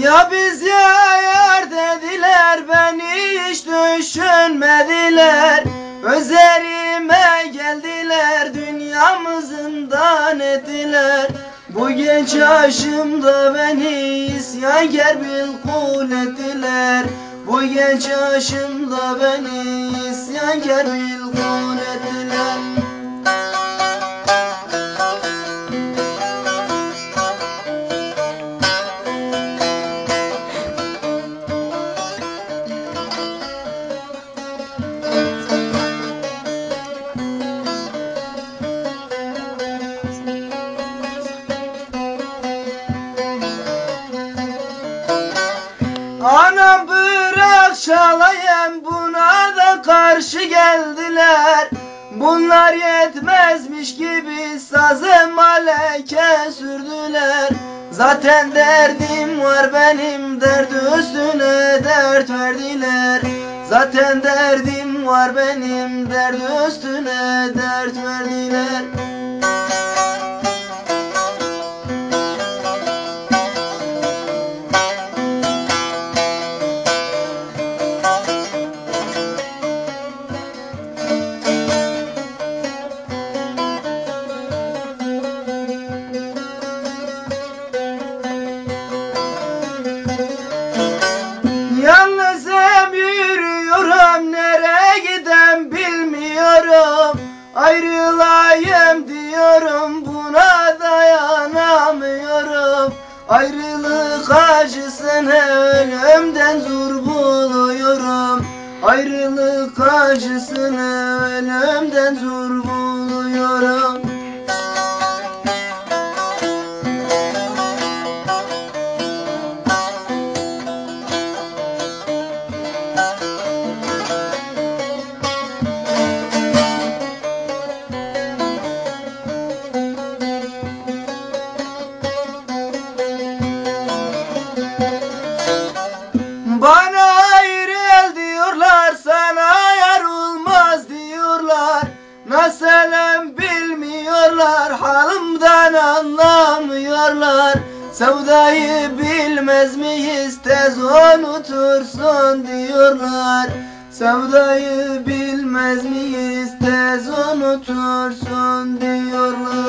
Ya biz ya yar dediler, beni hiç düşünmediler. Üzerime geldiler, dünyamızdan ettiler. Bu genç yaşımda beni isyankar bil kul ettiler. Bu genç yaşımda beni isyankar bil kul ettiler. Anam bırak çalayım, buna da karşı geldiler. Bunlar yetmezmiş gibi sazı maleke sürdüler. Zaten derdim var benim, dert üstüne dert verdiler. Zaten derdim var benim, dert üstüne dert verdiler. Yalnızım yürüyorum, nereye gidem bilmiyorum. Ayrılayım diyorum, buna dayanamıyorum. Ayrılık acısını ölümden zor buluyorum. Ayrılık acısını ölümden zor buluyorum. Bana ayrıl diyorlar, sana yar olmaz diyorlar. Nasılım bilmiyorlar, halimden anlamıyorlar. Sevdayı bilmez miyiz, tez unutursun diyorlar. Sevdayı bilmez miyiz, tez unutursun diyorlar.